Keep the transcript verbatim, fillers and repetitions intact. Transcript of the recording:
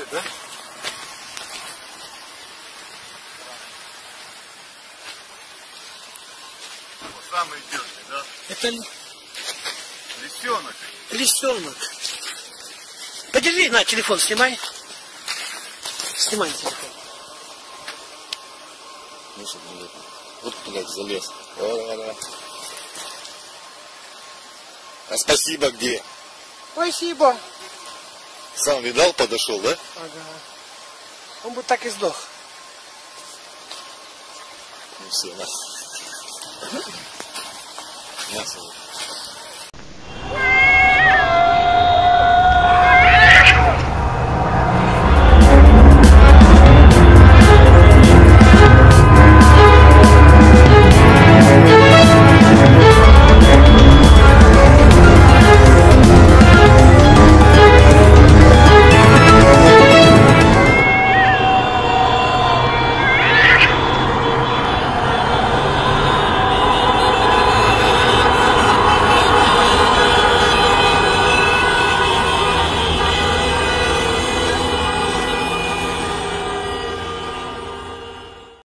да? Вот самый идётный, да? Это лисенок. Лисенок. Подержи, на, телефон снимай. Снимай телефон. Ну, чтобы не это. Вот, блядь, залез. О, а спасибо где? Спасибо. Сам видал, подошел, да? Ага. Он бы так и сдох. Ну все, на. Мясо.